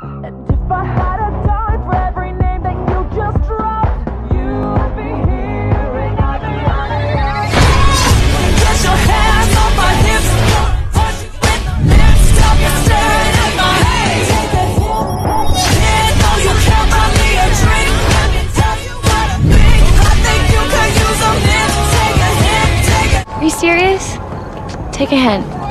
And if I had a dime for every name that you just dropped, you'd be here and I'd be on it. Get your hands off my hips, touch it with the lips, stop you staring at my face. Can't know you can't buy me a drink. Let me tell you what I think. I think you could use a mint. Take a hint, take a... Are you serious? Take a hint.